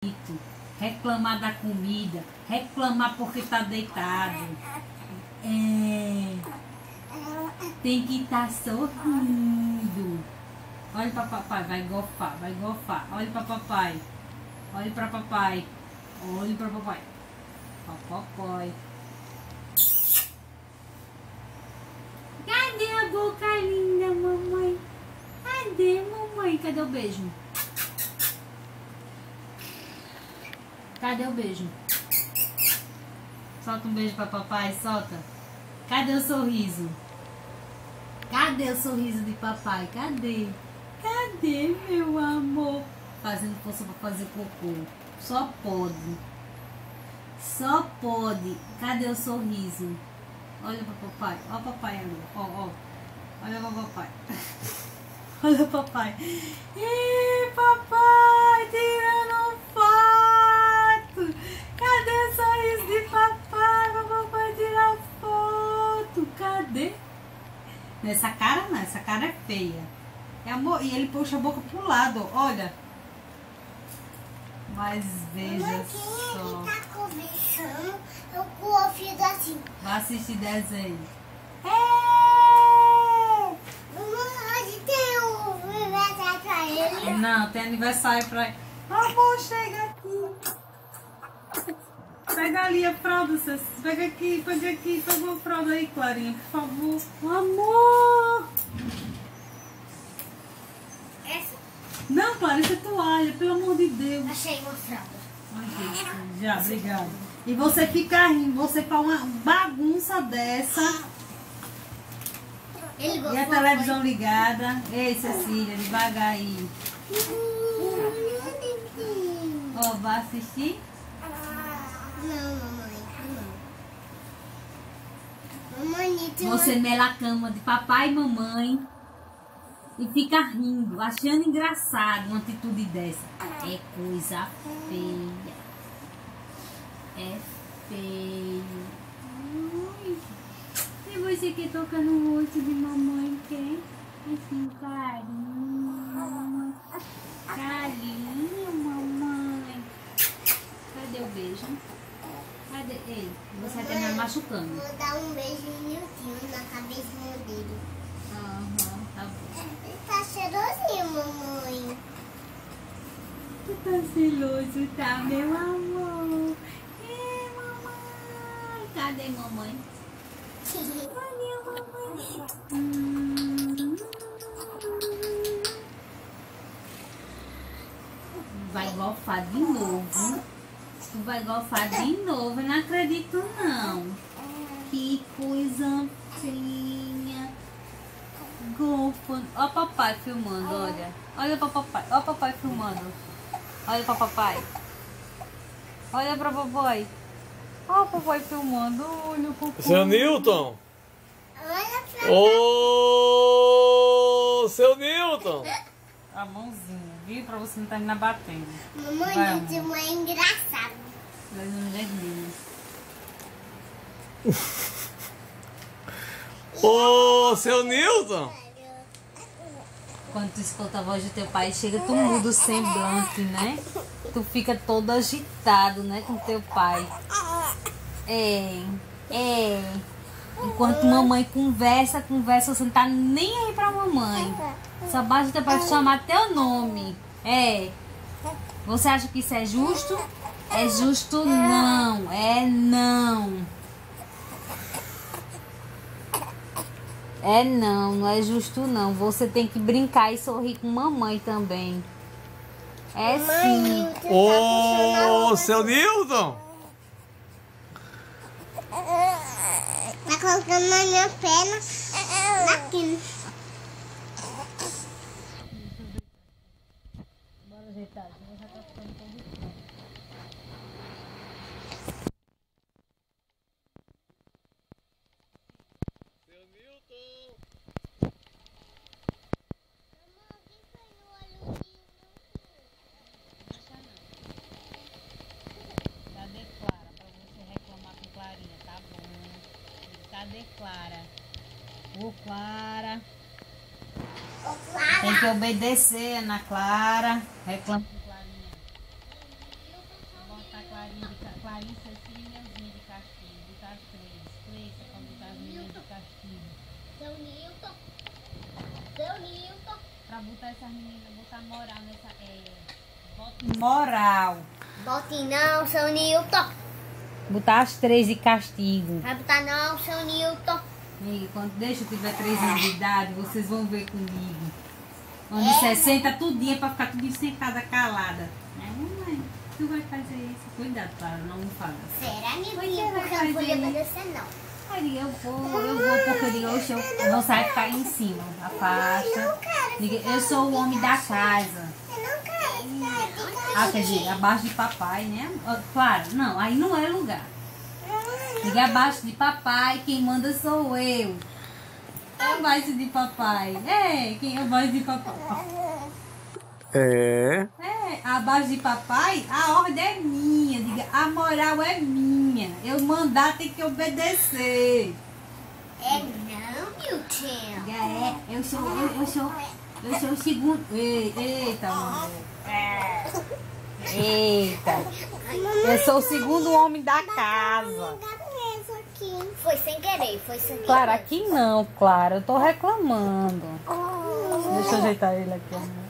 reclamar da comida, reclamar porque tá deitado. Tem que estar sorrindo. Olha para papai, vai gofar, vai gofar. Olha para papai. Olha para papai. Olha para papai. Papai. Cadê a boca linda, mamãe? Cadê, mamãe? Cadê o beijo? Cadê o beijo? Solta um beijo para papai, solta. Cadê o sorriso? Cadê o sorriso de papai? Cadê? Cadê, meu amor? Fazendo força para fazer cocô. Só pode. Só pode. Cadê o sorriso? Olha para papai. Olha o papai ali. Ó. Olha para papai. Olha o papai. Ih, papai, tirando foto. Cadê o sorriso de papai? Para papai tirar foto. Cadê? Essa cara não, essa cara é feia. É amor, e ele puxa a boca pro lado, olha. Mas veja só. Quem é que tá conversando? Eu confio assim. Vai assistir desenho. Hoje tem um aniversário pra ele. Não, tem aniversário pra ele. Amor, chega aqui. Pega ali a fralda, Ceci. Pega aqui, pega uma fralda aí, Clarinha, por favor. Amor! Essa? Não, Clara, isso é toalha, pelo amor de Deus. Achei uma fralda. Já, obrigada. E você fica rindo, você faz uma bagunça dessa. Ele E a televisão ligada. Ei, Cecília, devagar aí. Ó, vai assistir? Não, mamãe. Não. Mamãe, Você mela a cama de papai e mamãe e fica rindo, achando engraçado uma atitude dessa. É coisa feia. É feio. Ui. E você que toca no rosto de mamãe, quer? Assim, carinho. Carinho, mamãe. Cadê o beijo? Cadê ele? Você vai terminar machucando. Vou dar um beijinho na cabecinha dele. Aham, tá bom. Ele tá cheirosinho, mamãe. Tu tá celoso, tá, meu amor? É, mamãe. Cadê mamãe? Cadê a mamãe? Vai golfar de novo. Tu vai golfar de novo. Eu não acredito, não. Que coisa feinha. Golfa. Ó, papai filmando, olha. Olha pra papai. Ó, papai filmando. Olha pra papai. Olha pra papai. Ó, o papai filmando. Olha o papai. Seu Newton! Olha pra Ô, seu Newton! A mãozinha, viu? Pra você não terminar batendo. mamãe, Vai, isso é engraçado. Mas não vermelho. Ô, seu Newton! Quando tu escuta a voz do teu pai, chega, tu muda o semblante, né? Tu fica todo agitado, né, com teu pai. Enquanto mamãe conversa, você não tá nem aí pra mamãe. Só basta teu pai chamar teu nome. Você acha que isso é justo? É justo não, é não. Não é justo não. Você tem que brincar e sorrir com mamãe também. É sim. Ô, seu Newton! Tá colocando na minha perna aqui. Bora ajeitar, já tá ficando todo. Seu Newton! Cadê Clara? Pra você reclamar com Clarinha, tá bom? Cadê Clara? Ô, Clara. Tem que obedecer, Ana Clara. Reclama com Clarinha. Clarice assim, Neuzinho de castigo. Botar as 3. Cleiton pra botar as meninas de castigo. Seu Nilton. Pra botar essas meninas, botar moral nessa. Moral. Bote não, seu Nilton. Botar as 3 de castigo. Vai botar não, seu Nilton. Amiga, quando deixa eu tiver 3 anos de idade, vocês vão ver comigo. Onde você senta tudinho pra ficar tudinho sentada calada. Mamãe, tu vai fazer isso. Cuidado, Clara, não me fala. Será, Nilton? Porque eu não vou obedecer, não. Aí eu vou porque eu digo, oxe, eu não saio ficar aí em cima. Afasta. Diga, eu sou o homem da casa. Eu não quero sair de Ah, quer dizer, abaixo de papai, né? Claro, não, aí não é lugar. Diga abaixo de papai, quem manda sou eu. Abaixo de papai. Quem é abaixo de papai? Abaixo de papai, a ordem é minha. Diga, a moral é minha. Eu mandar tem que obedecer. É não, Nilton. Diga, eu sou o segundo. Eita, amor. Eita. Eu sou o segundo homem da casa. Foi sem querer. Claro, aqui não, Clara. Eu tô reclamando. Deixa eu ajeitar ele aqui.